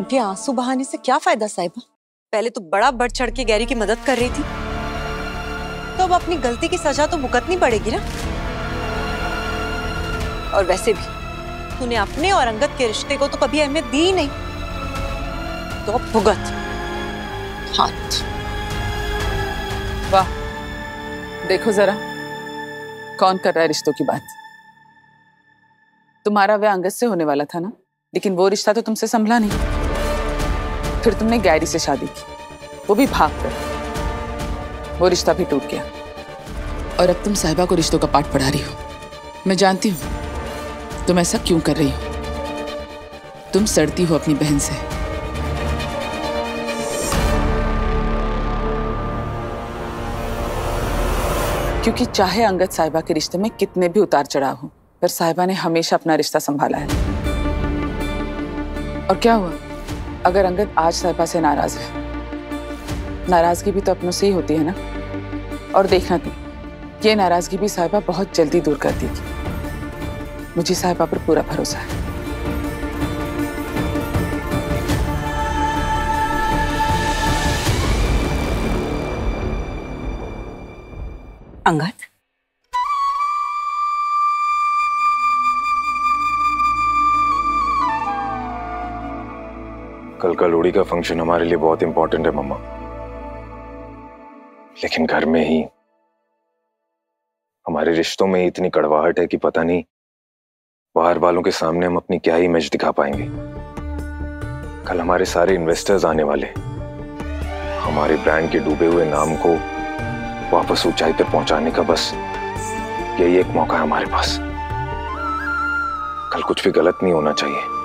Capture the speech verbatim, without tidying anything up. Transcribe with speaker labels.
Speaker 1: अभी आंसू बहाने से क्या फायदा साहिबा? पहले तो बड़ा बढ़ चढ़ के गैरी की मदद कर रही थी, तो अब अपनी गलती की सजा तो भुगतनी पड़ेगी ना। और वैसे भी तूने अपने और अंगद के रिश्ते को तो कभी अहमियत दी ही नहीं, तो अब भुगत। हाथ।
Speaker 2: वाह, देखो जरा कौन कर रहा है रिश्तों की बात। तुम्हारा वह अंगद से होने वाला था ना, लेकिन वो रिश्ता तो तुमसे संभला नहीं। फिर तुमने गैरी से शादी की, वो भी भाग कर, वो रिश्ता भी टूट गया। और अब तुम साहिबा को रिश्तों का पाठ पढ़ा रही हो। मैं जानती हूं तुम ऐसा क्यों कर रही हो। तुम सड़ती हो अपनी बहन से। क्योंकि चाहे अंगद साहिबा के रिश्ते में कितने भी उतार चढ़ाव हो, पर साहिबा ने हमेशा अपना रिश्ता संभाला है। और क्या हुआ अगर अंगद आज साहिबा से नाराज है? नाराजगी भी तो अपनों से ही होती है ना। और देखना तुम, ये नाराजगी भी साहिबा बहुत जल्दी दूर कर देगी। मुझे साहिबा पर पूरा भरोसा है।
Speaker 1: अंगद,
Speaker 3: कल का लोहड़ी का फंक्शन हमारे लिए बहुत इंपॉर्टेंट है मम्मा, लेकिन घर में ही हमारे रिश्तों में इतनी कड़वाहट है कि पता नहीं बाहर वालों के सामने हम अपनी क्या इमेज दिखा पाएंगे। कल हमारे सारे इन्वेस्टर्स आने वाले, हमारे ब्रांड के डूबे हुए नाम को वापस ऊंचाई पर पहुंचाने का बस यही एक मौका है हमारे पास। कल कुछ भी गलत नहीं होना चाहिए।